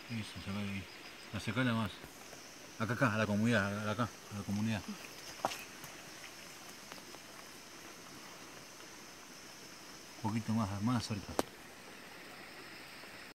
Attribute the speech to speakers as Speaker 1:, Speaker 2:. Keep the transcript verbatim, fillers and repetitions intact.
Speaker 1: Eso, saca de ahí. Acercala más. Acá, acá, a la comunidad, acá, a la comunidad. Un poquito más, más cerca.